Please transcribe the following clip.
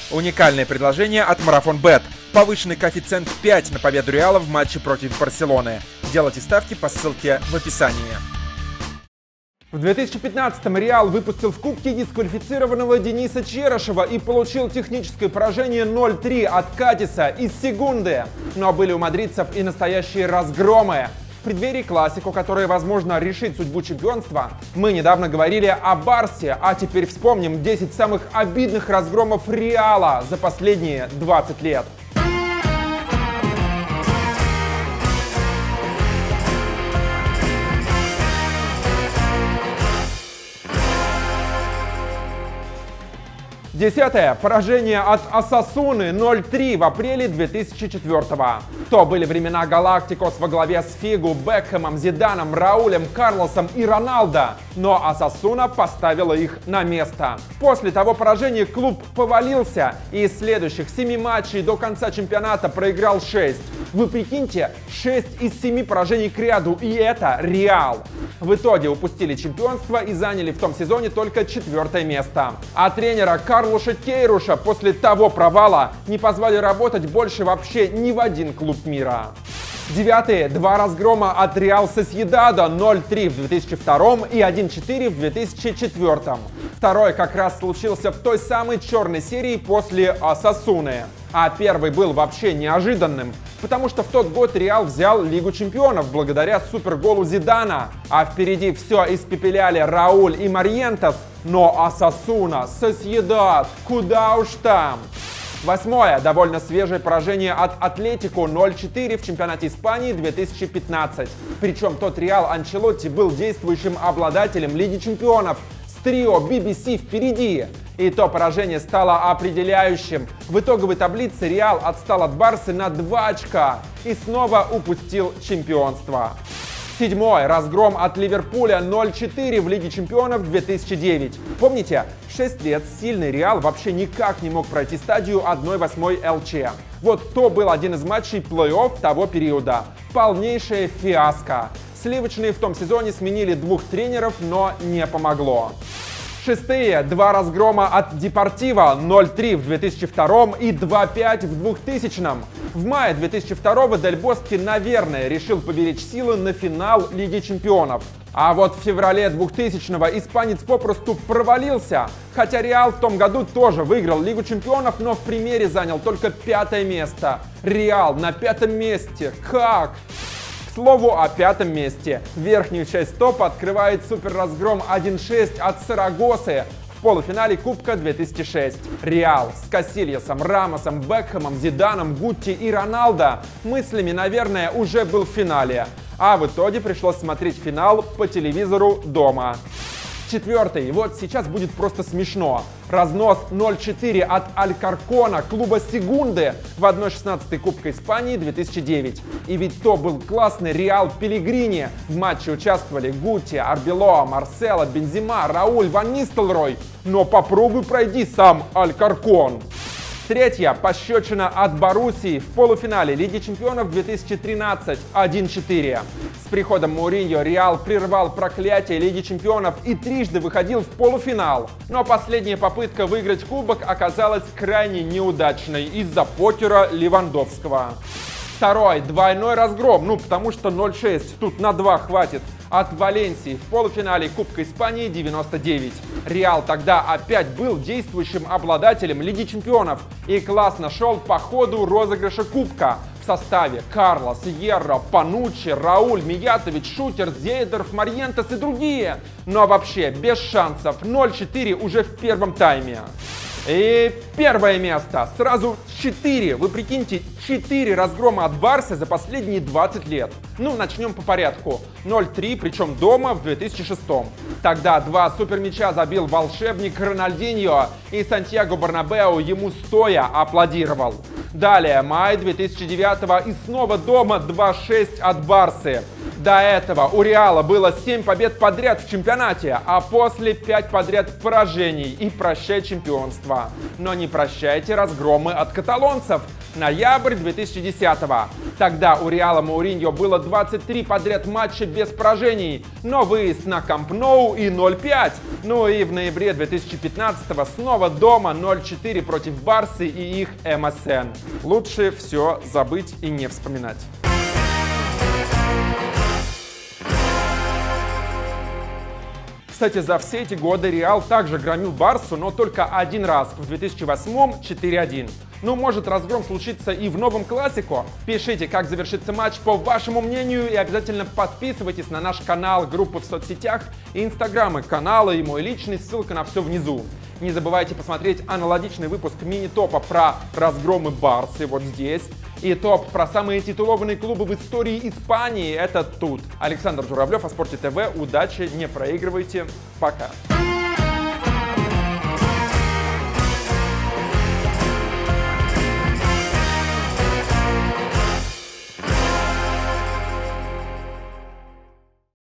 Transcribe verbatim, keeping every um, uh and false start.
Уникальное предложение от Марафон Бет. Повышенный коэффициент пять на победу Реала в матче против Барселоны. Делайте ставки по ссылке в описании. В две тысячи пятнадцатом Реал выпустил в Кубке дисквалифицированного Дениса Черышева и получил техническое поражение ноль три от Катиса из Сегунды. Но были у мадридцев и настоящие разгромы. В преддверии классику, которая, возможно, решит судьбу чемпионства, мы недавно говорили о Барсе, а теперь вспомним десять самых обидных разгромов Реала за последние двадцать лет. Десятое. Поражение от Осасуны ноль три в апреле две тысячи четвёртого. То были времена Галактикос во главе с Фигу, Бекхэмом, Зиданом, Раулем, Карлосом и Роналдо. Но Осасуна поставила их на место. После того поражения клуб повалился и из следующих семи матчей до конца чемпионата проиграл шесть. Вы прикиньте, шесть из семи поражений к ряду, и это Реал. В итоге упустили чемпионство и заняли в том сезоне только четвертое место. А тренера Карлоша Кейруша после того провала не позвали работать больше вообще ни в один клуб мира. Девятые. Два разгрома от Реал Сосьедадо ноль три в две тысячи втором и один четыре в две тысячи четвёртом. Второй как раз случился в той самой черной серии после Осасуны. А первый был вообще неожиданным, потому что в тот год Реал взял Лигу чемпионов благодаря суперголу Зидана. А впереди все испепеляли Рауль и Марьентес, но Осасуна, Сосьедад, куда уж там. Восьмое. Довольно свежее поражение от Атлетико ноль четыре в чемпионате Испании две тысячи пятнадцать. Причем тот Реал Анчелотти был действующим обладателем Лиги чемпионов с трио би би си впереди. И то поражение стало определяющим. В итоговой таблице Реал отстал от Барсы на два очка и снова упустил чемпионство. Седьмой. Разгром от Ливерпуля ноль четыре в Лиге чемпионов две тысячи девятого. Помните, шесть лет сильный Реал вообще никак не мог пройти стадию одна восьмая эл че. Вот то был один из матчей плей-офф того периода. Полнейшая фиаско. Сливочные в том сезоне сменили двух тренеров, но не помогло. Шестые. Два разгрома от Депортиво ноль три в две тысячи втором и два пять в двухтысячном. В мае две тысячи второго Дель Боске, наверное, решил поберечь силы на финал Лиги чемпионов. А вот в феврале двухтысячного испанец попросту провалился. Хотя Реал в том году тоже выиграл Лигу чемпионов, но в примере занял только пятое место. Реал на пятом месте. Как? К слову о пятом месте. Верхнюю часть топа открывает суперразгром один шесть от Сарагосы в полуфинале Кубка две тысячи шестого. Реал с Касильясом, Рамосом, Бекхэмом, Зиданом, Гутти и Роналдо мыслями, наверное, уже был в финале. А в итоге пришлось смотреть финал по телевизору дома. Четвертый. Вот сейчас будет просто смешно. Разнос ноль четыре от Алькаркона клуба Сегунды в одна шестнадцатая Кубка Испании две тысячи девятого. И ведь то был классный Реал Пеллегрини. В матче участвовали Гутти, Арбелоа, Марсело, Бензема, Рауль, Ван Нистелрой. Но попробуй пройди сам Алькаркон. Третья. Пощечина от Боруссии в полуфинале Лиги чемпионов две тысячи тринадцать один четыре. С приходом Мауриньо Реал прервал проклятие Лиги чемпионов и трижды выходил в полуфинал. Но последняя попытка выиграть кубок оказалась крайне неудачной из-за покера Левандовского. Второй. Двойной разгром, ну потому что ноль шесть, тут на два хватит. От Валенсии в полуфинале Кубка Испании девяносто девять. Реал тогда опять был действующим обладателем Лиги чемпионов и классно шел по ходу розыгрыша Кубка в составе Карлос, Ерро, Пануччи, Рауль, Миятович, Шутер, Зейдерф, Марьентес и другие. Но вообще без шансов. ноль четыре уже в первом тайме. И первое место. Сразу четыре. Вы прикиньте, четыре разгрома от Барсы за последние двадцать лет. Ну, начнем по порядку. ноль три, причем дома в две тысячи шестом. Тогда два супермяча забил волшебник Рональдиньо, и Сантьяго Бернабеу ему стоя аплодировал. Далее, май две тысячи девятого и снова дома два шесть от Барсы. До этого у Реала было семь побед подряд в чемпионате, а после пять подряд поражений и прощай чемпионство. Но не прощайте разгромы от каталонцев. Ноябрь две тысячи десятого. Тогда у Реала Мауриньо было двадцать три подряд матча без поражений, но выезд на Камп Ноу и ноль пять. Ну и в ноябре две тысячи пятнадцатого снова дома ноль четыре против Барсы и их эм эс эн. Лучше все забыть и не вспоминать. Кстати, за все эти годы Реал также громил Барсу, но только один раз, в две тысячи восьмом четыре один. Ну, может разгром случится и в новом классико? Пишите, как завершится матч по вашему мнению, и обязательно подписывайтесь на наш канал, группы в соцсетях, и инстаграмы канала, и мой личный, ссылка на все внизу. Не забывайте посмотреть аналогичный выпуск мини-топа про разгромы Барсы вот здесь, и топ про самые титулованные клубы в истории Испании — это тут. Александр Журавлев о Спорте ТВ. Удачи, не проигрывайте. Пока.